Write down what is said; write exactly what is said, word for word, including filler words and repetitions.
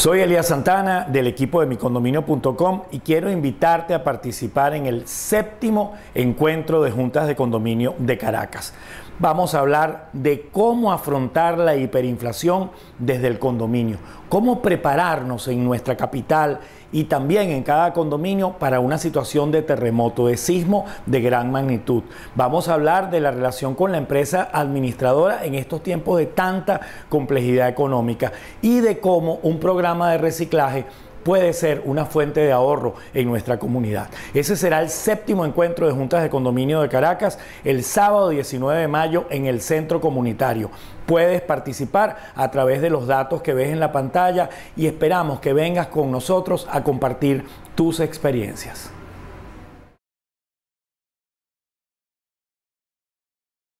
Soy Elías Santana del equipo de mi condominio punto com y quiero invitarte a participar en el séptimo encuentro de juntas de condominio de Caracas. Vamos a hablar de cómo afrontar la hiperinflación desde el condominio, cómo prepararnos en nuestra capital y también en cada condominio para una situación de terremoto, de sismo de gran magnitud. Vamos a hablar de la relación con la empresa administradora en estos tiempos de tanta complejidad económica y de cómo un programa de reciclaje puede ser una fuente de ahorro en nuestra comunidad. Ese será el séptimo encuentro de juntas de condominio de Caracas el sábado diecinueve de mayo en el centro comunitario. Puedes participar a través de los datos que ves en la pantalla y esperamos que vengas con nosotros a compartir tus experiencias.